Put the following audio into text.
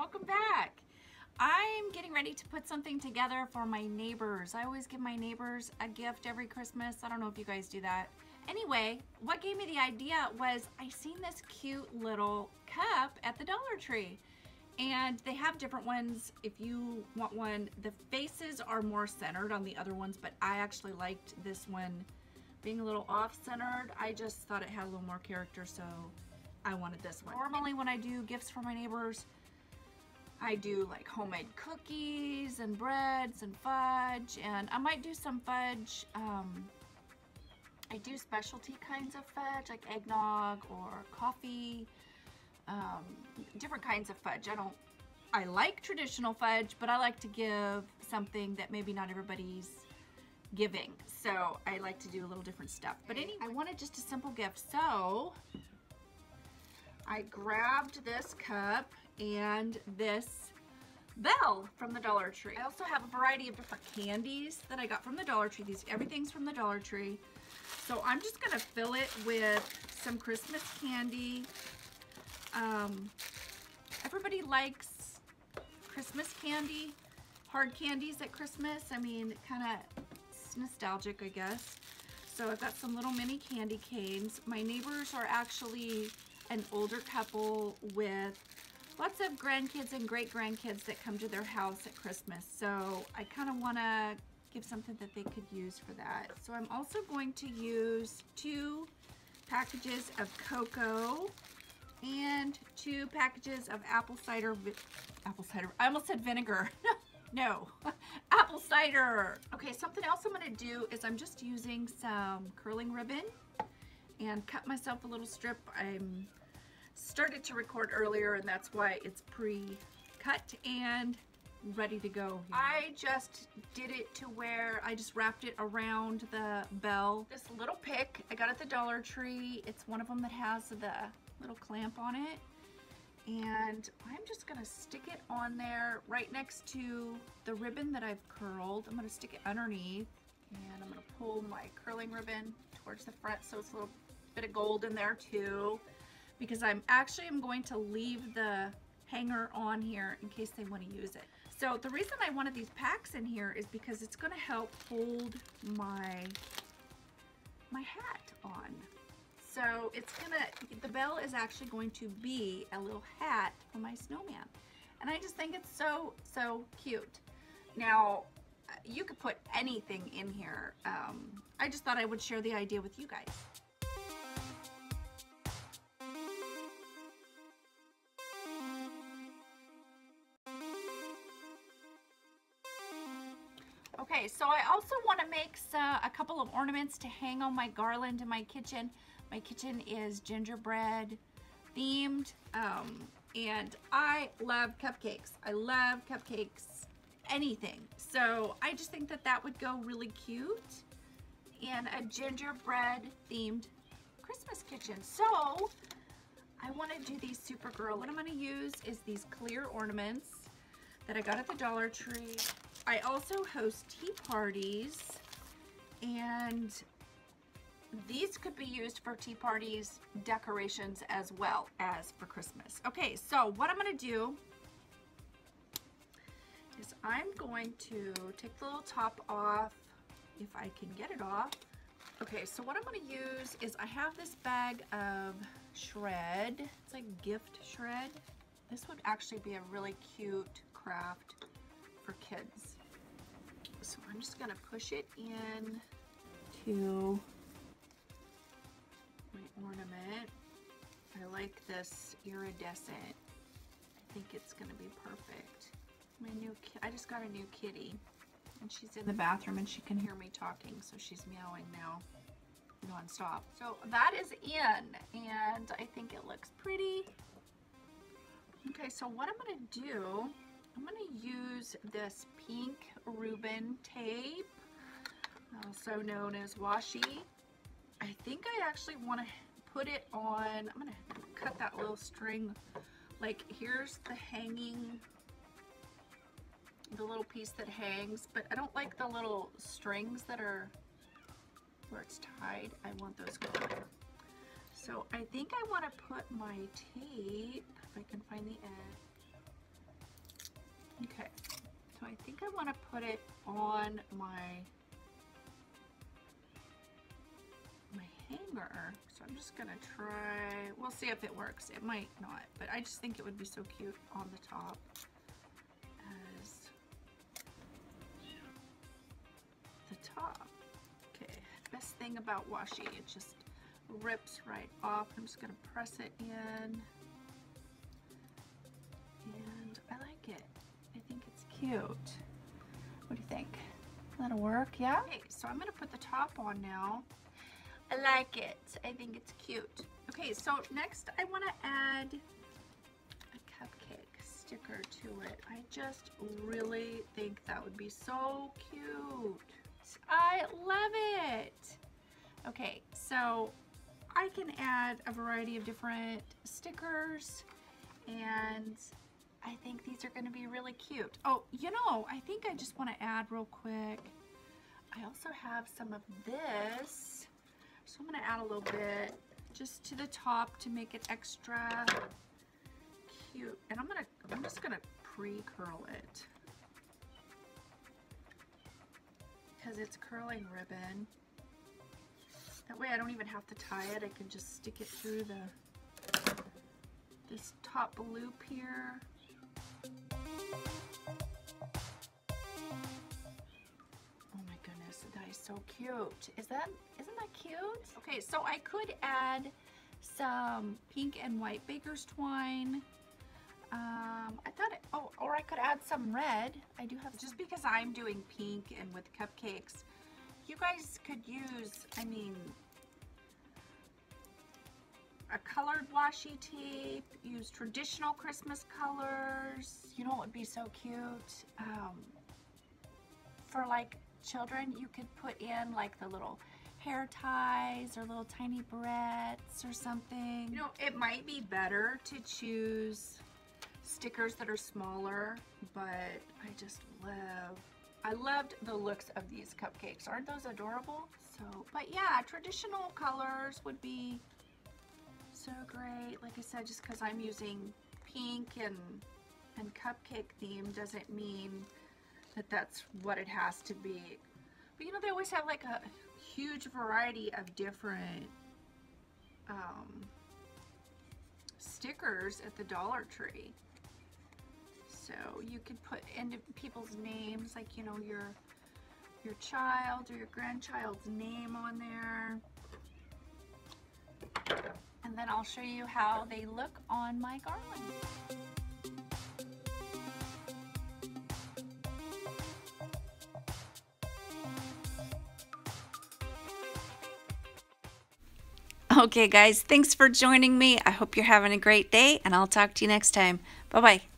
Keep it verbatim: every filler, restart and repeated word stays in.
welcome back. I'm getting ready to put something together for my neighbors. I always give my neighbors a gift every Christmas. I don't know if you guys do that. Anyway, what gave me the idea was I seen this cute little cup at the Dollar Tree. And they have different ones. If you want one, the faces are more centered on the other ones, but I actually liked this one being a little off-centered. I just thought it had a little more character, so I wanted this one. Normally when I do gifts for my neighbors, I do like homemade cookies and breads and fudge, and I might do some fudge. Um, I do specialty kinds of fudge, like eggnog or coffee. Um, different kinds of fudge. I don't, I like traditional fudge, but I like to give something that maybe not everybody's giving. So I like to do a little different stuff. But anyway, I wanted just a simple gift. So I grabbed this cup and this bell from the Dollar Tree. I also have a variety of different candies that I got from the Dollar Tree. These, everything's from the Dollar Tree. So I'm just gonna fill it with some Christmas candy. Um, everybody likes Christmas candy, hard candies at Christmas. I mean, kind of nostalgic, I guess. So I've got some little mini candy canes. My neighbors are actually an older couple with lots of grandkids and great-grandkids that come to their house at Christmas. So I kind of want to give something that they could use for that. So I'm also going to use two packages of cocoa and two packages of apple cider, apple cider, I almost said vinegar. No, apple cider. Okay, something else I'm gonna do is I'm just using some curling ribbon and cut myself a little strip. I'm started to record earlier and that's why it's pre-cut and ready to go. I just did it to where I just wrapped it around the bell. This little pick I got at the Dollar Tree. It's one of them that has the little clamp on it, and I'm just gonna stick it on there right next to the ribbon that I've curled. I'm gonna stick it underneath, and I'm gonna pull my curling ribbon towards the front so it's a little bit of gold in there too, because I'm actually I'm going to leave the hanger on here in case they want to use it. So the reason I wanted these packs in here is because it's going to help hold my my hat on. So it's gonna, the bell is actually going to be a little hat for my snowman. And I just think it's so, so cute. Now, you could put anything in here. Um, I just thought I would share the idea with you guys. Okay, so I also want to make uh, a couple of ornaments to hang on my garland in my kitchen. My kitchen is gingerbread themed, um, and I love cupcakes. I love cupcakes, anything. So I just think that that would go really cute in a gingerbread themed Christmas kitchen. So I want to do these super girly. What I'm going to use is these clear ornaments that I got at the Dollar Tree. I also host tea parties, and these could be used for tea parties decorations as well as for Christmas. Okay, so what I'm going to do is I'm going to take the little top off, if I can get it off. Okay, so what I'm going to use is I have this bag of shred. It's like gift shred. This would actually be a really cute craft for kids. So I'm just going to push it in to my ornament. I like this iridescent. I think it's going to be perfect. My new ki- I just got a new kitty, and she's in the bathroom and she can hear me talking, so she's meowing now non-stop. So that is in, and I think it looks pretty. Okay, so what I'm going to do, I'm going to use this pink Reuben tape, also known as washi. I think I actually want to put it on, I'm going to cut that little string, like here's the hanging, the little piece that hangs, but I don't like the little strings that are where it's tied. I want those gone. So I think I want to put my tape, if I can find the end, Okay, so I think I want to put it on my my hanger. So I'm just gonna try, we'll see if it works. It might not, but I just think it would be so cute on the top as the top. Okay, best thing about washi, it just rips right off. I'm just gonna press it in. And I like it. I think it's cute. What do you think? That'll work, yeah? Okay, so I'm gonna put the top on now. I like it. I think it's cute. Okay, so next I wanna add a cupcake sticker to it. I just really think that would be so cute. I love it. Okay, so I can add a variety of different stickers, and I think these are going to be really cute. Oh, you know, I think I just want to add real quick, I also have some of this, so I'm going to add a little bit just to the top to make it extra cute. And I'm going to, I'm just going to pre-curl it because it's curling ribbon. That way I don't even have to tie it. I can just stick it through the this top loop here. Oh my goodness, that is so cute. Is that, isn't that cute? Okay, so I could add some pink and white baker's twine. Um, I thought, it, oh, or I could add some red. I do have, just because I'm doing pink and with cupcakes, you guys could use, I mean, a colored washi tape, use traditional Christmas colors. You know what would be so cute? Um, for like children, you could put in like the little hair ties or little tiny barrettes or something. You know, it might be better to choose stickers that are smaller, but I just love, I loved the looks of these cupcakes. Aren't those adorable? So, but yeah, traditional colors would be so great. Like I said, just because I'm using pink and and cupcake theme doesn't mean that that's what it has to be. But you know, they always have like a huge variety of different um, stickers at the Dollar Tree. So you could put into people's names, like, you know, your your child or your grandchild's name on there. And then I'll show you how they look on my garland. Okay guys, thanks for joining me. I hope you're having a great day, and I'll talk to you next time. Bye-bye.